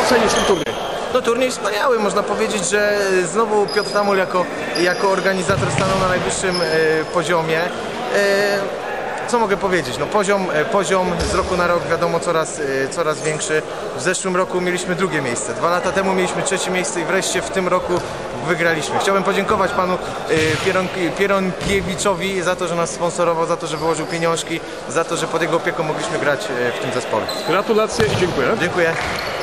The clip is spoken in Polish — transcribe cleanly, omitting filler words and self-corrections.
ocenisz ten turniej? No turniej wspaniały, można powiedzieć, że znowu Piotr Tamul jako organizator stanął na najwyższym poziomie. Co mogę powiedzieć? No poziom z roku na rok wiadomo coraz większy. W zeszłym roku mieliśmy drugie miejsce, 2 lata temu mieliśmy trzecie miejsce i wreszcie w tym roku wygraliśmy. Chciałbym podziękować panu Pieronkiewiczowi za to, że nas sponsorował, za to, że wyłożył pieniążki, za to, że pod jego opieką mogliśmy grać w tym zespole. Gratulacje i dziękuję. Dziękuję.